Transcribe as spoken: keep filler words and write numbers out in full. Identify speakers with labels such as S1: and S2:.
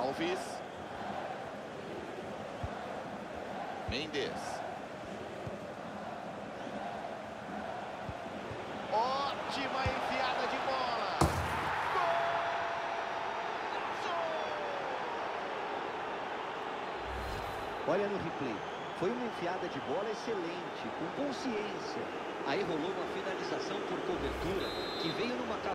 S1: Alves. Mendes. Ótima enfiada de bola. Gol!
S2: Olha no replay. Foi uma enfiada de bola excelente, com consciência. Aí rolou uma finalização por cobertura, que veio numa